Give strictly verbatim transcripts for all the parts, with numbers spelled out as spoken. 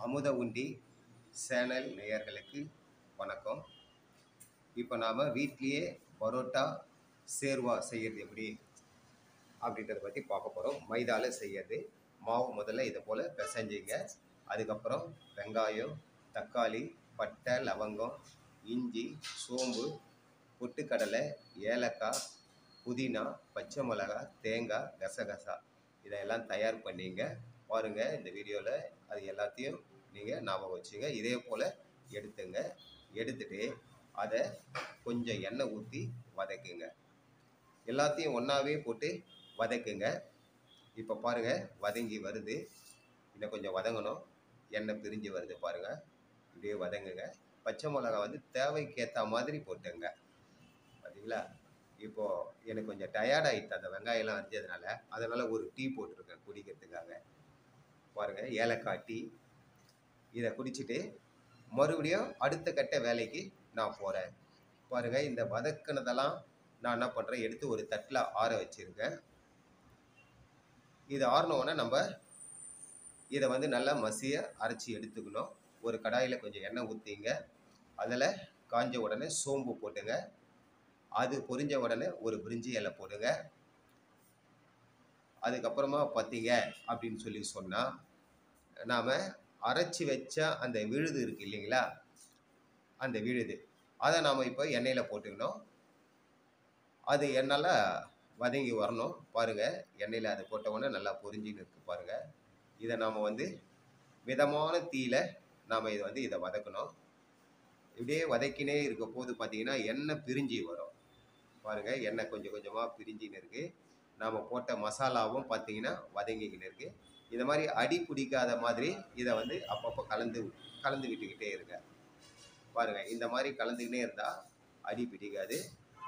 அமுத உண்டி சேனல் நேயர்களுக்கு வணக்கம். இப்போ நாம் வீட்லேயே பரோட்டா சேர்வா செய்கிறது எப்படி அப்படின்றத பற்றி பார்க்க போகிறோம். மைதாவில் செய்யறது. மாவு முதல்ல இதை போல் பிசைஞ்சிங்க. அதுக்கப்புறம் வெங்காயம், தக்காளி, பட்டை, லவங்கம், இஞ்சி, சோம்பு, பொட்டுக்கடலை, ஏலக்காய், புதினா, பச்சை மிளகாய், தேங்காய், கசகசா இதையெல்லாம் தயார் பண்ணிங்க. பாருங்கள் இந்த வீடியோவில் அது எல்லாத்தையும் நீங்கள் ஞாபகம் வச்சுங்க. இதே போல் எடுத்துங்க. எடுத்துட்டு அதை கொஞ்சம் எண்ணெய் ஊற்றி வதக்குங்க. எல்லாத்தையும் ஒன்றாவே போட்டு வதக்குங்க. இப்போ பாருங்கள் வதங்கி வருது. இன்னும் கொஞ்சம் வதங்கணும். எண்ணெய் பிரிஞ்சு வருது பாருங்கள். இப்படியே வதங்குங்க. பச்சை மிளகா வந்து தேவைக்கேற்ற மாதிரி போட்டுங்க. பார்த்தீங்களா? இப்போது எனக்கு கொஞ்சம் டயர்ட் ஆகிட்டு அந்த வெங்காயம்லாம் அரைஞ்சதுனால, அதனால் ஒரு டீ போட்டிருக்கேன் குடிக்கிறதுக்காக. பாருங்கள் ஏலக்காய் டீ. இதை குடிச்சிட்டு மறுபடியும் அடுத்த கட்ட வேலைக்கு நான் போகிறேன். பாருங்கள் இந்த வதக்கினதெல்லாம் நான் என்ன பண்ணுறேன், எடுத்து ஒரு தட்டில் ஆற வச்சுருக்கேன். இது ஆறினோடனே நம்ம இதை வந்து நல்லா மசிய அரைச்சி எடுத்துக்கணும். ஒரு கடாயில் கொஞ்சம் எண்ணெய் ஊற்றிங்க. அதில் காஞ்ச உடனே சோம்பு போட்டுங்க. அது பொரிஞ்ச உடனே ஒரு பிரிஞ்சி இலை போடுங்க. அதுக்கப்புறமா பார்த்தீங்க அப்படின்னு சொல்லி சொன்னால், நாம் அரைச்சி வச்ச அந்த விழுது இருக்குது இல்லைங்களா, அந்த விழுது அதை நாம் இப்போ எண்ணெயில் போட்டுக்கணும். அது என்னால் வதங்கி வரணும். பாருங்கள் எண்ணெயில் அதை போட்ட உடனே நல்லா பொரிஞ்சின்னு இருக்குது பாருங்கள். இதை நாம் வந்து மிதமான தீயில் நாம் இதை வந்து இதை வதக்கணும். இப்படியே வதக்கினே இருக்க போது பார்த்தீங்கன்னா எண்ணெய் பிரிஞ்சு வரும். பாருங்கள் எண்ணெய் கொஞ்சம் கொஞ்சமாக பிரிஞ்சின்னு இருக்குது. நாம் போட்ட மசாலாவும் பார்த்தீங்கன்னா வதங்கிக்கின்னு இருக்குது. இந்த மாதிரி அடி பிடிக்காத மாதிரி இதை வந்து அப்பப்போ கலந்து கலந்து விட்டுக்கிட்டே இருங்க. பாருங்கள் இந்த மாதிரி கலந்துக்கிட்டே இருந்தால் அடி பிடிக்காது.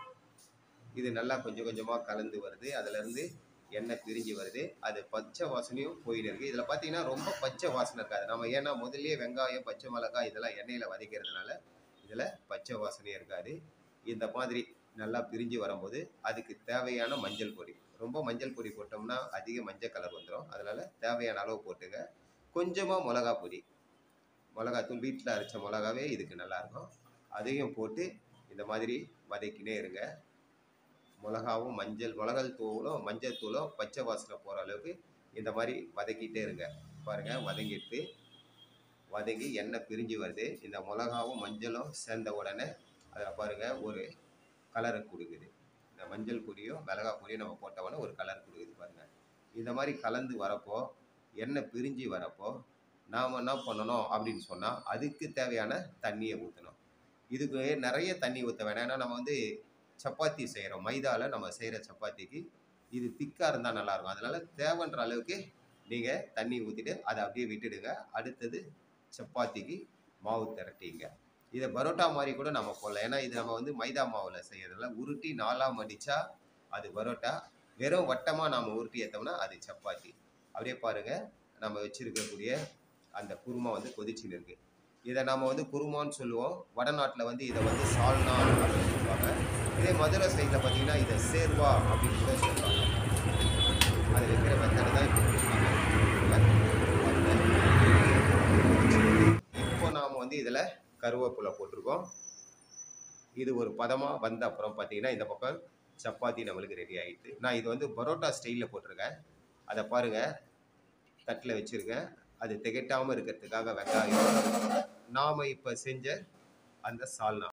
இது நல்லா கொஞ்சம் கொஞ்சமாக கலந்து வருது. அதிலேருந்து எண்ணெய் பிரிஞ்சு வருது. அது பச்சை வாசனையும் போயின்னு இருக்குது. இதில் பார்த்தீங்கன்னா ரொம்ப பச்சை வாசனை இருக்காது. நம்ம ஏன்னா முதல்லையே வெங்காயம், பச்சை மிளகாய் இதெல்லாம் எண்ணெயில் வதக்கிறதுனால இதில் பச்சை வாசனையும் இருக்காது. இந்த மாதிரி நல்லா பிரிஞ்சு வரும்போது அதுக்கு தேவையான மஞ்சள் பொடி, ரொம்ப மஞ்சள் பொடி போட்டோம்னா அதிக மஞ்சள் கலர் வந்துடும். அதனால் தேவையான அளவு போட்டுங்க. கொஞ்சமாக மிளகா பொடி, மிளகாத்தூள் வீட்டில் அரைச்ச மிளகாவே இதுக்கு நல்லாயிருக்கும். அதையும் போட்டு இந்த மாதிரி வதக்கினே இருங்க. மிளகாவும் மஞ்சள் மிளகாய் தூளும் மஞ்சள் தூளும் பச்சை வாசனை போகிற அளவுக்கு இந்த மாதிரி வதக்கிட்டே இருங்க. பாருங்கள் வதங்கிட்டு வதங்கி எண்ணெய் பிரிஞ்சு வருது. இந்த மிளகாவும் மஞ்சளும் சேர்ந்த உடனே அதில் பாருங்கள் ஒரு கலரை கொடுக்குது. இந்த மஞ்சள் பொடியும் மிளகாய் பொடியும் நம்ம போட்டோன்னா ஒரு கலர் கொடுக்குது பாருங்கள். இந்த மாதிரி கலந்து வரப்போ எண்ணெய் பிரிஞ்சு வரப்போ நாம் என்ன பண்ணணும் அப்படின்னு சொன்னால், அதுக்கு தேவையான தண்ணியை ஊற்றணும். இதுக்கு நிறைய தண்ணி ஊற்ற வேணாம். ஏன்னா நம்ம வந்து சப்பாத்தி செய்கிறோம். மைதாவில் நம்ம செய்கிற சப்பாத்திக்கு இது திக்காக இருந்தால் நல்லாயிருக்கும். அதனால் தேவைன்ற அளவுக்கு நீங்கள் தண்ணி ஊற்றிட்டு அதை அப்படியே விட்டுடுங்க. அடுத்தது சப்பாத்திக்கு மாவு திரட்டிங்க. இதை பரோட்டா மாதிரி கூட நம்ம போடலாம். ஏன்னா இது நம்ம வந்து மைதா மாவில் செய்யறதில்ல. உருட்டி நாலாக மடித்தா அது பரோட்டா. வெறும் வட்டமாக நாம் உருட்டி ஏற்றோம்னா அது சப்பாத்தி. அப்படியே பாருங்கள் நம்ம வச்சுருக்கக்கூடிய அந்த குருமா வந்து கொதிச்சுன்னு இருக்குது. இதை நாம் வந்து குருமான்னு சொல்லுவோம். வடநாட்டில் வந்து இதை வந்து சால்னா அப்படின்னு சொல்லுவாங்க. இதே மதுரை சைடில் பார்த்தீங்கன்னா இதை சேர்வா அப்படின்னு கூட சொல்லுவாங்க. அது வைக்கிற மெத்தடு தான் இப்போ இப்போ நாம் வந்து இதில் கருவேப்பிலை போட்டிருக்கோம். இது ஒரு பதமாக வந்த அப்புறம் பார்த்தீங்கன்னா இந்த பக்கம் சப்பாத்தி நம்மளுக்கு ரெடி ஆகிடுது. நான் இது வந்து பரோட்டா ஸ்டைலில் போட்டிருக்கேன். அதை பாருங்கள் தட்டில் வச்சுருக்கேன். அது திகட்டாமல் இருக்கிறதுக்காக வெங்காயம் நாம் இப்போ செஞ்ச அந்த சால்னா